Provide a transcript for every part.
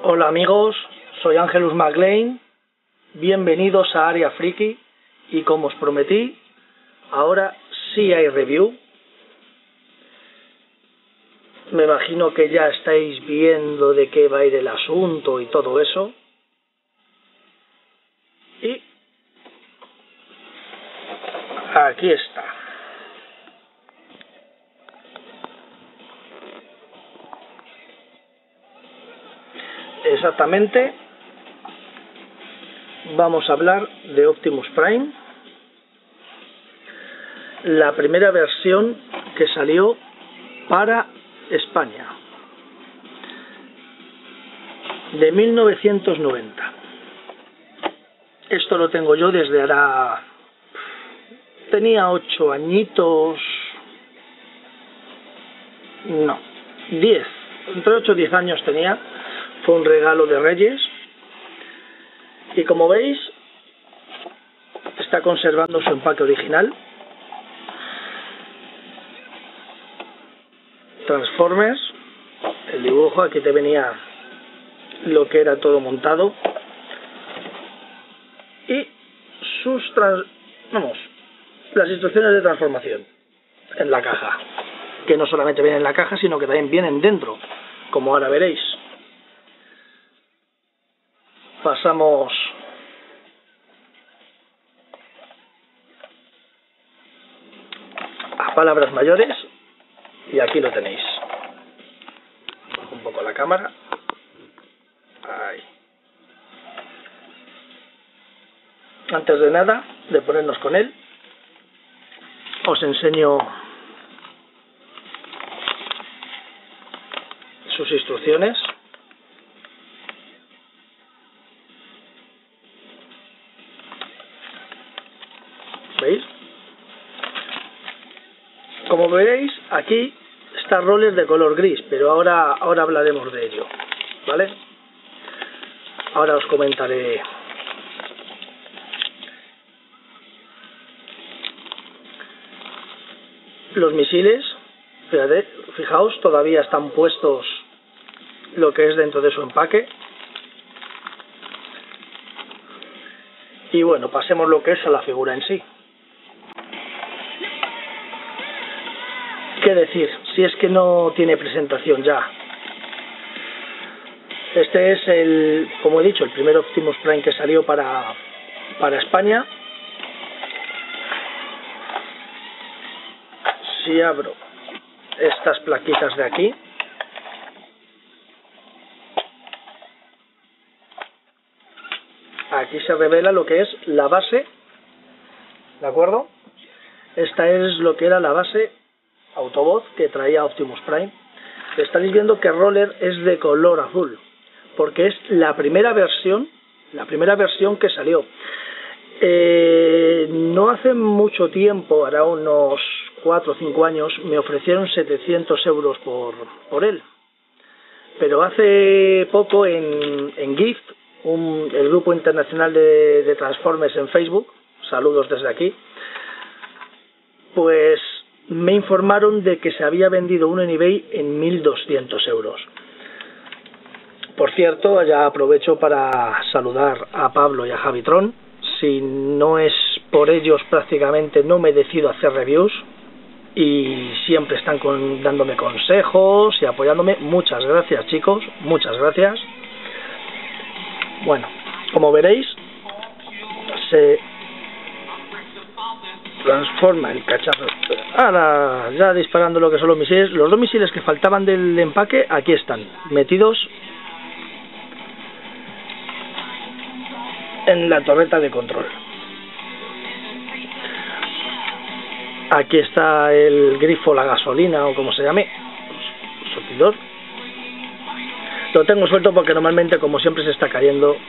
Hola amigos, soy Angelus McLean, bienvenidos a Área Friki y como os prometí, ahora sí hay review. Me imagino que ya estáis viendo de qué va a ir el asunto y todo eso. Y aquí está. Exactamente, vamos a hablar de Optimus Prime, la primera versión que salió para España, de 1990. Esto lo tengo yo desde ahora, tenía 8 añitos, no, 10, entre 8 y 10 años tenía. Fue un regalo de Reyes y como veis está conservando su empaque original. Transformers, el dibujo, aquí te venía lo que era todo montado y las instrucciones de transformación en la caja, que no solamente vienen en la caja sino que también vienen dentro, como ahora veréis. Pasamos a palabras mayores y aquí lo tenéis. Bajo un poco la cámara. Ahí. Antes de nada, de ponernos con él, os enseño sus instrucciones. ¿Veis? Como veréis, aquí está roller de color gris, pero ahora hablaremos de ello, ¿vale? Ahora os comentaré. Los misiles, fijaos, todavía están puestos lo que es dentro de su empaque. Y bueno, pasemos lo que es a la figura en sí. ¿Qué decir? Si es que no tiene presentación ya. Este es como he dicho, el primer Optimus Prime que salió para España. Si abro estas plaquitas de aquí, aquí se revela lo que es la base, ¿de acuerdo? Esta es lo que era la base Autobot que traía Optimus Prime. Estaréis viendo que Roller es de color azul, porque es la primera versión que salió. No hace mucho tiempo, hará unos 4 o 5 años, me ofrecieron 700 euros por él. Pero hace poco en Gift, el grupo internacional de Transformers en Facebook, saludos desde aquí, pues me informaron de que se había vendido uno en eBay en 1.200 euros. Por cierto, ya aprovecho para saludar a Pablo y a Javitron. Si no es por ellos, prácticamente no me decido a hacer reviews y siempre están dándome consejos y apoyándome. Muchas gracias, chicos, muchas gracias. Bueno, como veréis, se transforma el cacharro. Ahora ya disparando lo que son los misiles. Los 2 misiles que faltaban del empaque aquí están metidos en la torreta de control. Aquí está el grifo, la gasolina o como se llame, surtidor. Lo tengo suelto porque normalmente, como siempre se está cayendo,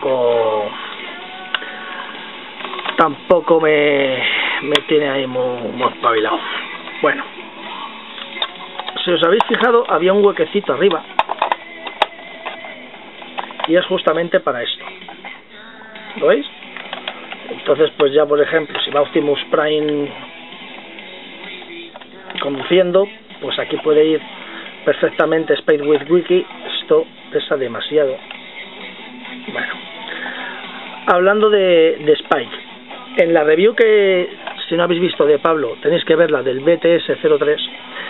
tampoco me tiene ahí muy espabilado. Bueno, si os habéis fijado, había un huequecito arriba y es justamente para esto. ¿Lo veis? Entonces, pues ya, por ejemplo, si va Optimus Prime conduciendo, pues aquí puede ir perfectamente Space with Wiki. Esto pesa demasiado. Bueno, hablando de Spike, en la review que, si no habéis visto, de Pablo, tenéis que verla, del BTS-03,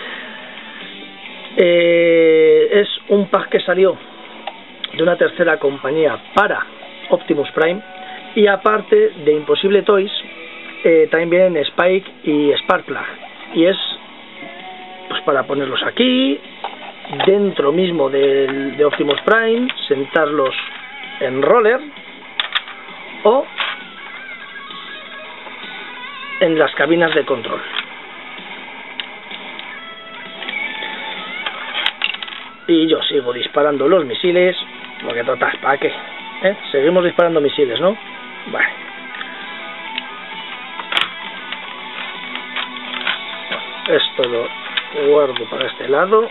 es un pack que salió de una tercera compañía para Optimus Prime, y aparte de Impossible Toys, también vienen Spike y Sparkplug, y es pues para ponerlos aquí dentro mismo de Optimus Prime, sentarlos en roller o en las cabinas de control. Y yo sigo disparando los misiles, porque total, ¿para qué? Seguimos disparando misiles, ¿no? Vale. Esto lo guardo para este lado.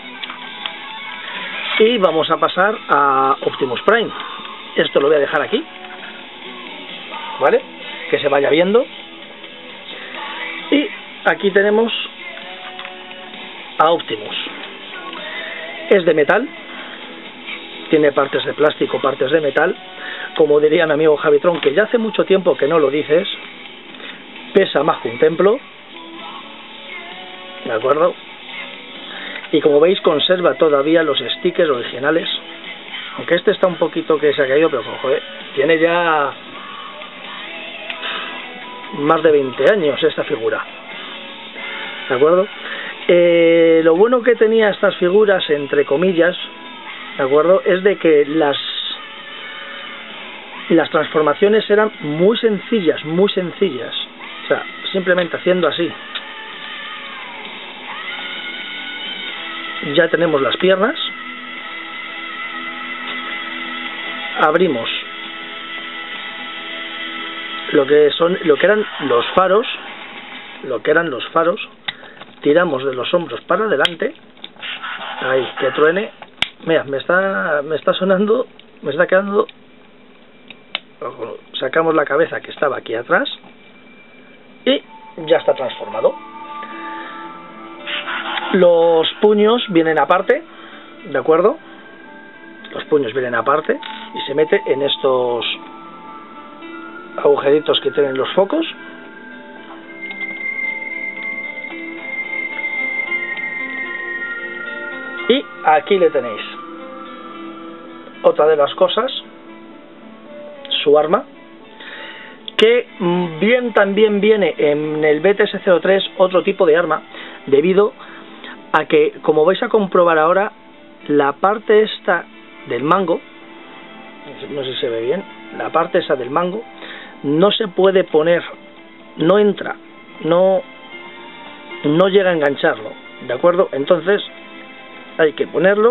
Y vamos a pasar a Optimus Prime. Esto lo voy a dejar aquí, ¿vale? Que se vaya viendo. Y aquí tenemos a Optimus. Es de metal, tiene partes de plástico, partes de metal. Como diría mi amigo Javitron, que ya hace mucho tiempo que no lo dices, pesa más que un templo, ¿de acuerdo? Y como veis, conserva todavía los stickers originales, aunque este está un poquito que se ha caído, pero joder, tiene ya más de 20 años esta figura, ¿de acuerdo? Lo bueno que tenía estas figuras, entre comillas, ¿de acuerdo?, es de que las transformaciones eran muy sencillas, o sea, simplemente haciendo así ya tenemos las piernas, abrimos lo que eran los faros, tiramos de los hombros para adelante, ahí, que truene. Mira, me está sonando, me está quedando. Sacamos la cabeza que estaba aquí atrás y ya está transformado. Los puños vienen aparte, ¿de acuerdo? Los puños vienen aparte y se mete en estos agujeritos que tienen los focos. Y aquí le tenéis. Otra de las cosas, su arma, que bien también viene en el BTS-03 otro tipo de arma, debido a que, como vais a comprobar ahora, la parte esta del mango, no sé si se ve bien, la parte esa del mango no se puede poner, no entra, no llega a engancharlo, ¿de acuerdo? Entonces hay que ponerlo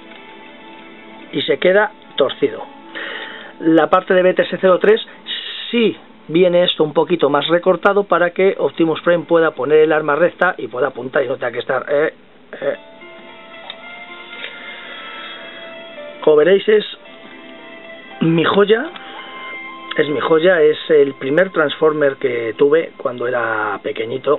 y se queda torcido. La parte de BTS-03 sí viene esto un poquito más recortado para que Optimus Prime pueda poner el arma recta y pueda apuntar y no tenga que estar como veréis, es mi joya, es el primer Transformer que tuve cuando era pequeñito.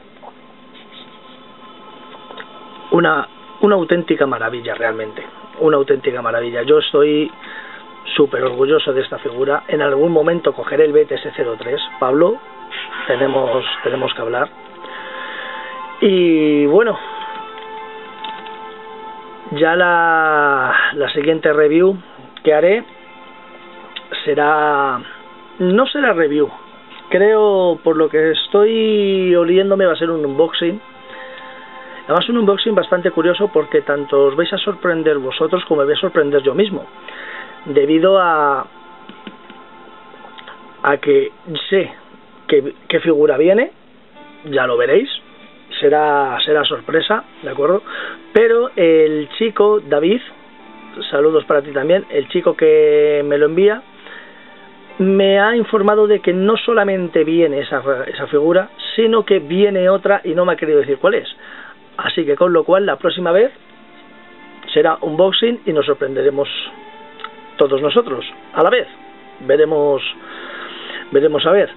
Una auténtica maravilla, realmente, una auténtica maravilla. Yo estoy súper orgulloso de esta figura. En algún momento cogeré el BTS-03, Pablo, tenemos que hablar. Y bueno, ya la siguiente review que haré no será review, creo, por lo que estoy oliéndome, va a ser un unboxing. Además, un unboxing bastante curioso, porque tanto os vais a sorprender vosotros como me voy a sorprender yo mismo, debido a que sé qué figura viene, ya lo veréis, será sorpresa, ¿de acuerdo? Pero el chico, David, saludos para ti también, el chico que me lo envía, me ha informado de que no solamente viene esa figura, sino que viene otra y no me ha querido decir cuál es. Así que con lo cual la próxima vez será unboxing y nos sorprenderemos todos nosotros a la vez. Veremos a ver.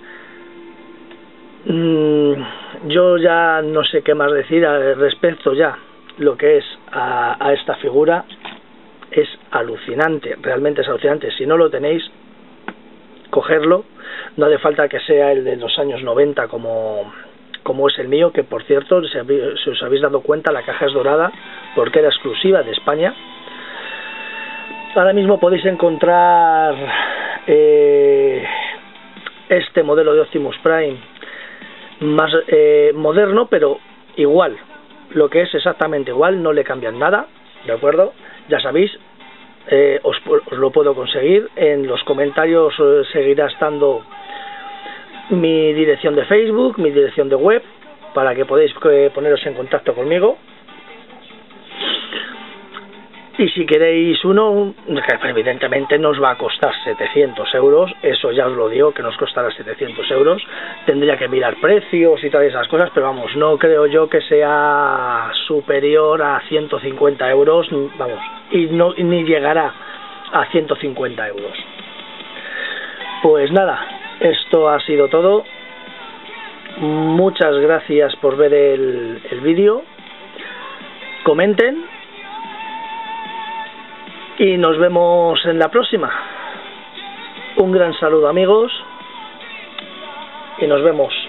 Yo ya no sé qué más decir respecto ya lo que es a esta figura. es alucinante, realmente es alucinante. Si no lo tenéis, cogerlo. No hace falta que sea el de los años 90 como es el mío, que por cierto, si os habéis dado cuenta, la caja es dorada porque era exclusiva de España. Ahora mismo podéis encontrar este modelo de Optimus Prime más moderno, pero igual, lo que es exactamente igual, no le cambian nada, ¿de acuerdo? Ya sabéis, os lo puedo conseguir. En los comentarios seguirá estando mi dirección de Facebook, mi dirección de web, para que podáis poneros en contacto conmigo. Y si queréis uno, que evidentemente nos va a costar 700 euros, eso ya os lo digo, que nos costará 700 euros. Tendría que mirar precios y todas esas cosas, pero vamos, no creo yo que sea superior a 150 euros, vamos, y ni llegará a 150 euros. Pues nada, esto ha sido todo. Muchas gracias por ver el vídeo. Comenten. Y nos vemos en la próxima. Un gran saludo, amigos. Y nos vemos.